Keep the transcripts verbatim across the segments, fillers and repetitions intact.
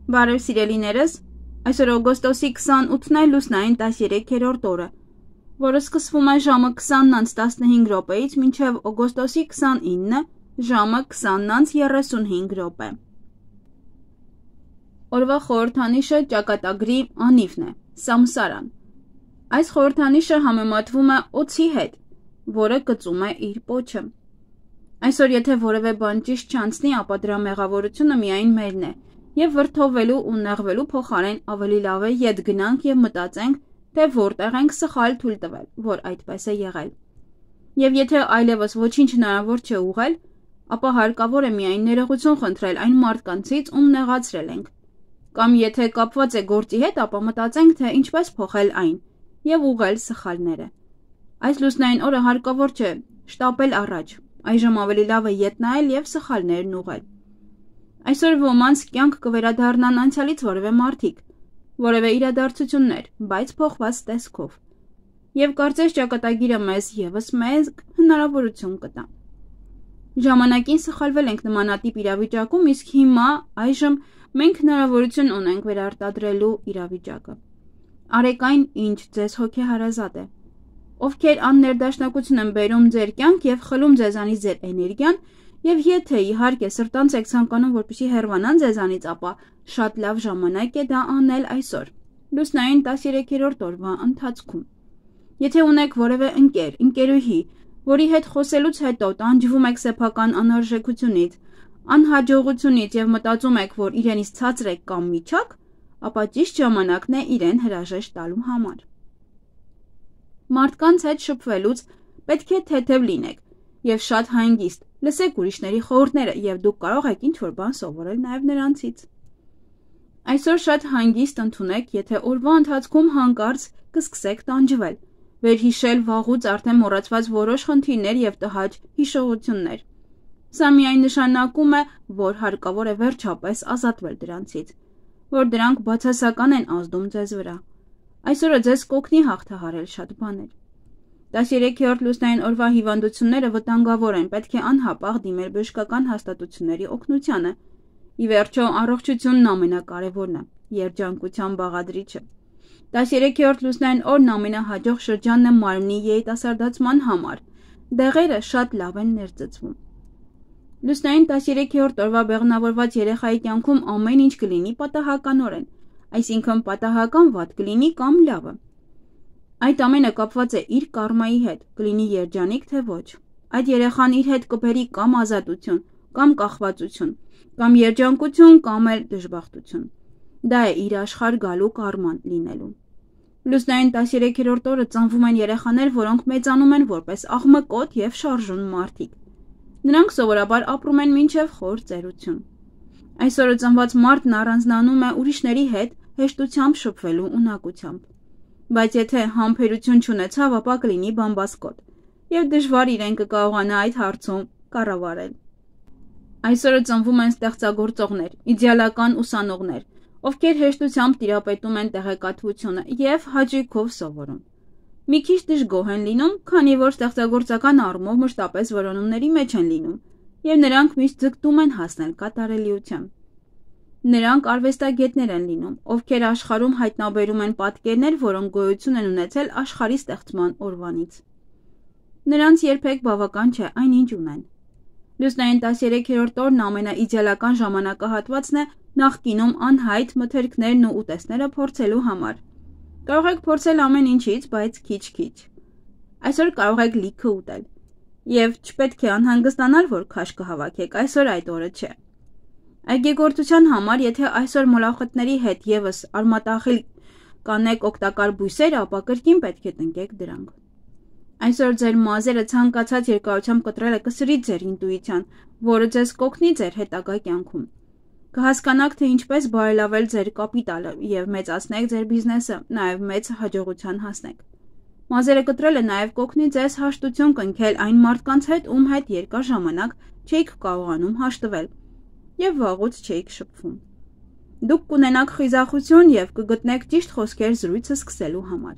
Բարև սիրելիներս, այսօր օգոստոսի քսանութն է լուսնային տասներեքերորդ օրը, որը սկսվում է ժամը քսանն անց տասնհինգ րոպեից մինչև օգոստոսի քսանինը ժամը քսանն անց երեսունհինգ րոպե։ Օրվա խորհրդանիշը ճակատագրի անիվն է, Սամսարան։ Այս խորհրդանիշը համեմատվում է օձի հետ, որը կծում է իր պոչը։ Այսօր եթե որևէ բան ճիշտ չանցնի, ապա դրա մեղավորությունը միայն մերն է, եւ վրդովվելու ու նեղվելու փոխարեն ավելի լավ է ետ գնանք եւ մտածենք, թե որտեղ ենք սխալ թույլ տվել, որ այդպես է եղել։ Եվ եթե այլևս ոչինչ հնարավոր չէ ուղղել, ապա հարկավոր է միայն ներողություն խնդրել այն մարդկանցից, ում նեղացրել ենք։ Կամ եթե կապված է գործի հետ, ապա մտածենք, թե ինչպես փոխել այն եւ ուղղել սխալները։ Այս լուսնային օրը հարկավոր չէ շտապել առաջ, այժմ ավելի լավ է ետ նայել եւ սխալներն ուղղել։ Այսօր ոմանց կյանք կվերադառնան անցյալից որևէ մարդիկ, որևէ իրադարձություններ, բայց փոխված տեսքով։ Եվ կարծես ճակատագիրը մեզ եւս մեզ հնարավորություն կտա։ Ժամանակին սխալվել ենք նմանատիպ իրավիճակում, իսկ հիմա այժմ մենք հնարավորություն ունենք վերարտադրելու իրավիճակը։ Արեք այն, ինչ ձեզ հոգեհարազատ է։ Ովքեր աններդաշնակություն են բերում ձեր կյանք եւ խլում ձեզանից ձեր էներգիան, եւ եթե իհարկե սրտանց եք ցանկանում, որպեսզի հեռվանան ձեզանից, ապա շատ լավ ժամանակ է դա անել այսօր, լուսնային տասներեքերորդ օրվա ընթացքում։ Եթե ունեք որևէ ընկեր, ընկերուհի, որի հետ խոսելուց հետո տանջվում եք սեփական անարժեքությունից, անհաջողությունից եւ մտածում եք, որ իրենից ցածր եք կամ միջակ, ապա ճիշտ ժամանակն է իրեն հրաժեշտ տալու համար։ Մարդկանց հետ շփվելուց պետք է թեթև լինեք եւ շատ հանգիստ, լսեք ուրիշների խորհուրդները եւ դուք կարող եք ինչ-որ բան սովորել նաեւ նրանցից։ Այսօր շատ հանգիստ ընդունեք, եթե օրվա ընթացքում հանկարծ կսկսեք տանջվել, վերհիշել վաղուց արդեն մոռացված որոշ խնդիրներ եւ տհաճ հիշողություններ։ Սա միայն նշանակում է, որ հարկավոր է վերջապես ազատվել դրանցից, որ դրանք բացասական են ազդում ձեզ վրա։ Այսօրը ձեզ կօգնի հաղթահարել շատ բաներ։ տասներեքերորդ լուսնային օրվա հիվանդությունները վտանգավոր են, պետք է անհապաղ դիմել բժշկական հաստատությունների օգնությանը։ Ի վերջո, առողջությունն ամենակարևորն է, երջանկության բաղադրիչը։ տասներեքերորդ լուսնային օրն ամենահաջող շրջանն է մարմնի երիտասարդացման համար։ Դեղերը շատ լավ են ներծծվում։ Լուսնային տասներեքերորդ օրվա բեղմնավորված երեխայի կյանքում ամեն ինչ կլինի պատահականորեն, այսինքն պատահական վատ կլինի կամ լավը։ Այդ ամենը կապված է իր կարմայի հետ, կլինի երջանիկ թե ոչ։ Այդ երեխան իր հետ կբերի կամ ազատություն, կամ կախվածություն, կամ երջանկություն, կամ էլ դժբախտություն։ Դա է իր աշխարհ գալու կարման լինելու։ Լուսնային տասներեքերորդ օրը ծնվում են երեխաներ, որոնք մեծանում են որպես աղմկոտ եւ շարժուն մարդիկ։ Նրանք սովորաբար ապրում են մինչև խոր ծերություն։ Այսօրը ծնված մարդն առանձնանում է ուրիշների հետ հեշտությամբ շփվելու ունակությամբ։ Բայց եթե համբերություն չունեցավ, ապա կլինի բամբասկոտ, եւ դժվար իրեն կկարողանա այդ հարցում կառավարել։ Այսօրը ծնվում են ստեղծագործողներ, իդեալական ուսանողներ, ովքեր հեշտությամբ տիրապետում են տեղեկատվությունը եւ հաճույքով սովորում։ Մի քիչ դժգոհ են լինում, քանի որ ստեղծագործական առումով մշտապես որոնումների մեջ են լինում, եւ նրանք միշտ ձգտում են հասնել կատարելիության։ Նրանք արվեստագետներ են լինում, ովքեր աշխարհում հայտնաբերում են պատկերներ, որոնք գոյություն են ունեցել աշխարհի ստեղծման օրվանից։ Նրանց երբեք բավական չէ այնինչ ունեն։ Լուսնային տասներեքերորդ օրն ամենաիդեալական ժամանակահատվածն է նախկինում անհայտ մթերքներն ու ուտեստները փորձելու համար։ Կարող եք փորձել ամեն ինչից, բայց քիչ-քիչ։ Այսօր կարող եք լիքը ուտել։ Եվ չպետք է անհանգստանալ, որ քաշ կհավաքեք, այսօր այդ օրը չէ։ Այգեգործության համար, եթե այսօր մոլախոտների հետ եւս արմատախիլ կանեք օգտակար բույսեր, ապա կրկին պետք է տնկեք դրանք։ Այսօր ձեր մազերը ցանկացած երկարությամբ կտրելը կսրի ձեր ինտուիցիան, որը ձեզ կօգնի ձեր հետագա կյանքում։ Կհասկանաք, թե ինչպես բարելավել ձեր կապիտալը եւ մեծացնեք ձեր բիզնեսը, նաեւ մեծ հաջողության հասնեք։ Մազերը կտրելը նաեւ կօգնի ձեզ հաշտություն կնքել այն մարդկանց հետ, ում հետ երկար ժամանակ չէիք կարողանում հաշտվել եւ վաղուց չէիք շփվում։ Դուք կունենաք խիզախություն եւ կգտնեք ճիշտ խոսքեր զրույցը սկսելու համար։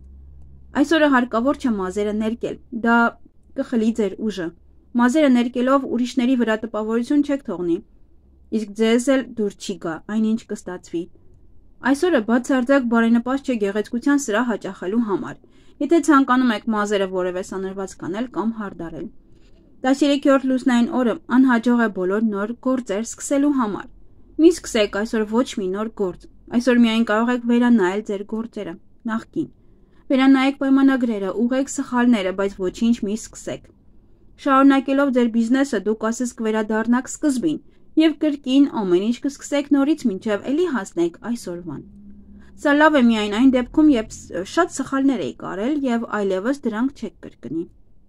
Այսօրը հարկավոր չէ մազերը ներկել, դա կխլի ձեր ուժը։ Մազերը ներկելով ուրիշների վրա տպավորություն չեք թողնի։ իսկ ձեզ էլ դուր չի գա, այնինչ կստացվի։ Այսօրը բացարձակ բարենպաստ չէ գեղեցկության սրահ հաճախելու համար, եթե ցանկանում եք մազերը որևէ սանրված կանել կամ հարդարել։ տասներեքերորդ լուսնային օրը անհաջող է բոլոր նոր գործեր սկսելու համար։ Մի սկսեք այսօր ոչ մի նոր գործ, այսօր միայն կարող եք վերանայել ձեր գործերը, նախկին։ Վերանայեք պայմանագրերը, ուղղեք սխալները, բայց ոչինչ մի սկսեք։ Շարունակելով ձեր բիզնեսը դուք ասես կվերադառնաք սկզբին և կրկին ամեն ինչ կսկսեք նորից մինչև էլի հասնեք այսօրվան։ Սա լավ է միայն այն դեպքում, երբ շատ սխալներ եք արել և այլևս դրանք չեք կրկնի։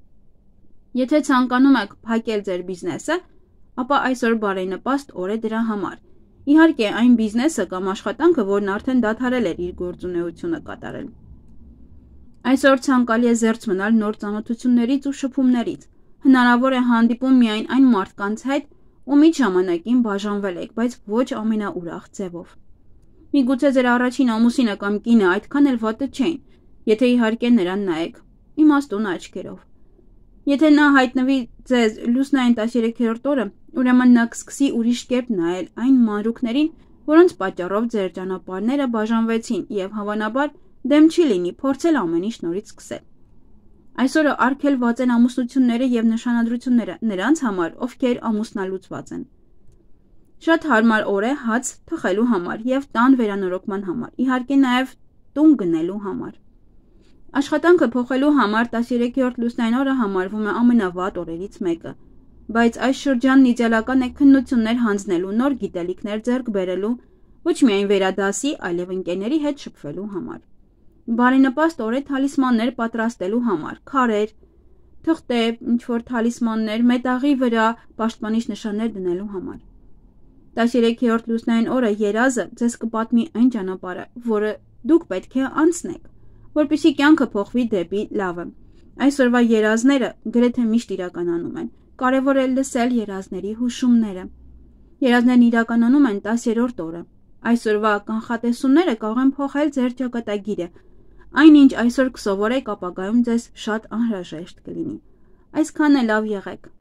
Եթե ցանկանում եք փակել ձեր բիզնեսը, ապա այսօր բարենպաստ օր է դրա համար։ Իհարկե, այն բիզնեսը կամ աշխատանքը, որն արդեն դադարել էր իր գործունեությունը կատարել։ Այսօր ցանկալի է զերծ մնալ նոր ծանոթություններից ու շփումներից։ Հնարավոր է հանդիպում միայն այն մարդկանց հետ, ումից ժամանակին բաժանվել եք, բայց ոչ ամենաուրախ ձևով։ Միգուցե ձեր առաջին ամուսինը կամ կինը այդքան էլ վատը չէին, եթե իհարկե նրան նայեք իմաստուն աչքերով։ Եթե նա հայտնվի ձեզ լուսնային տասներեքերորդ օրը, ուրեմն նա կսկսի ուրիշ կերպ նայել այն մանրուքներին, որոնց պատճառով ձեր ճանապարհները բաժանվեցին և հավանաբար դեմ չի լինի փորձել ամեն ինչ նորից սկսել։ Այսօրը արգելված են ամուսնությունները և նշանադրությունները նրանց համար, ովքեր ամուսնալուծված են։ Շատ հարմար օր է հաց թխելու համար և տան վերանորոգման համար, իհարկե նաև տուն գնելու համար։ Աշխատանքը փոխելու համար տասներեքերորդ լուսնային օրը համարվում է ամենավատ օրերից մեկը, բայց այս շրջանն իդեալական է քննություններ հանձնելու, նոր գիտելիքներ ձեռք բերելու, ոչ միայն վերադասի, այլև ընկերների հետ շփվելու համար։ Բարենպաստ օր է թալիսմաններ պատրաստելու համար, քարեր, թղթե, ինչ-որ թալիսմաններ, մետաղի վրա պաշտպանիչ նշաններ դնելու համար։ տասներեքերորդ լուսնային օրը երազը ձեզ կպատմի այն ճանապարհը, որը դուք պետք է անցնեք, որպեսզի կյանքը փոխվի դեպի լավը։ Այսօրվա երազները գրեթե միշտ իրականանում են։ Կարևոր է լսել երազների հուշումները։ Երազներն իրականանում են տասներորդ օրը։ Այսօրվա կանխատեսումները կարող են փոխել ձեր ճակատագիրը։ Այնինչ այսօր կսովորեք ապագայում ձեզ շատ անհրաժեշտ կլինի։ Այսքանը լավ եղեք։